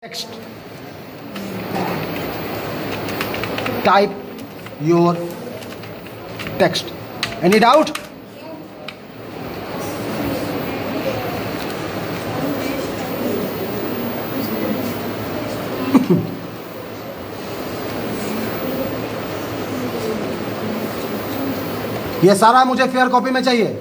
Text. Type your text. Any doubt? ये सारा मुझे फेयर कॉपी में चाहिए।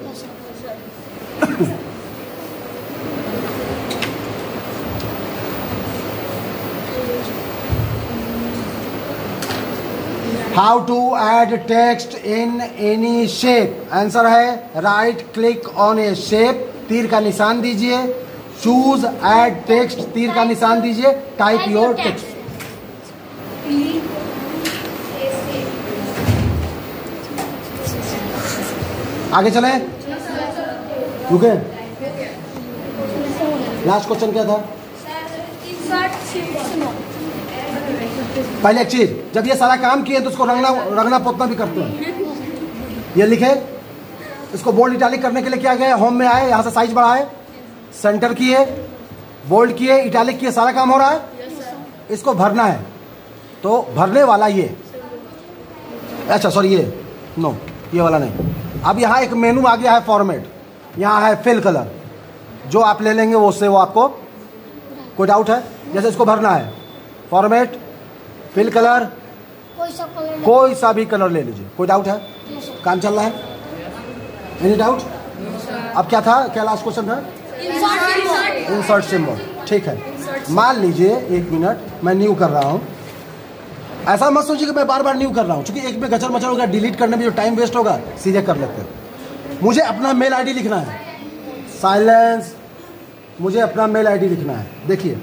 How to add text in any shape. Answer है right click on a shape, तीर का निशान दीजिए, चूज ऐड टेक्स्ट, तीर का निशान दीजिए, टाइप योर टेक्स्ट। आगे चले, रुके। लास्ट क्वेश्चन क्या था? पहले एक चीज, जब ये सारा काम किए तो उसको रंगना पोतना भी करते हैं। ये लिखे, इसको बोल्ड इटैलिक करने के लिए क्या गए, होम में आए, यहां से साइज बढ़ाए, सेंटर किए, बोल्ड किए, इटैलिक किए, सारा काम हो रहा है। इसको भरना है तो भरने वाला ये, अच्छा सॉरी ये नो, ये वाला नहीं। अब यहाँ एक मेनू आ गया है फॉर्मेट, यहाँ है फिल कलर, जो आप ले लेंगे वो उससे वो आपको, कोई डाउट है? जैसे इसको भरना है, फॉर्मेट फिल कलर, कोई सा भी कलर ले लीजिए, कोई डाउट है? काम चल रहा है? Any doubt? अब क्या था, क्या लास्ट क्वेश्चन था? Insert symbol. ठीक है, मान लीजिए एक मिनट मैं न्यू कर रहा हूँ। ऐसा मत सोचिए कि मैं बार बार न्यू कर रहा हूँ, क्योंकि एक में गचर मचर होगा, डिलीट करने में जो टाइम वेस्ट होगा, सीधे कर लेते हैं। मुझे अपना मेल आईडी लिखना है, साइलेंस, मुझे अपना मेल आईडी लिखना है। देखिए,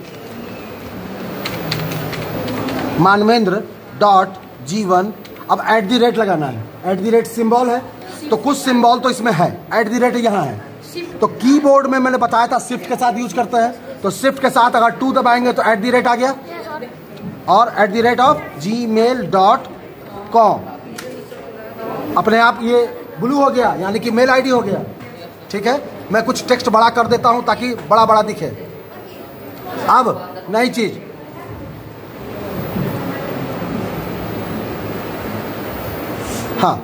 मानवेंद्र.G1, अब @ लगाना है। @ सिंबल है तो कुछ सिंबल तो इसमें है, @ यहाँ है। तो कीबोर्ड में मैंने बताया था शिफ्ट के साथ यूज करते हैं, तो शिफ्ट के साथ अगर 2 दबाएंगे तो @ आ गया, और @gmail.com अपने आप ये ब्लू हो गया, यानी कि मेल आईडी हो गया। ठीक है, मैं कुछ टेक्स्ट बड़ा कर देता हूं ताकि बड़ा बड़ा दिखे। अब नई चीज, हाँ,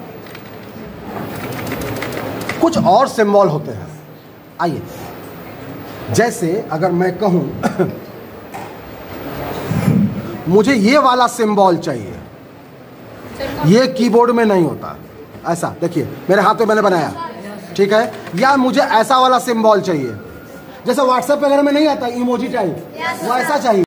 कुछ और सिंबल होते हैं। आइए, जैसे अगर मैं कहूं मुझे ये वाला सिंबल चाहिए, ये कीबोर्ड में नहीं होता। ऐसा देखिए, मेरे हाथ में मैंने बनाया, ठीक है, या मुझे ऐसा वाला सिंबल चाहिए, जैसे व्हाट्सएप वगैरह में नहीं आता इमोजी टाइप, वो ऐसा चाहिए।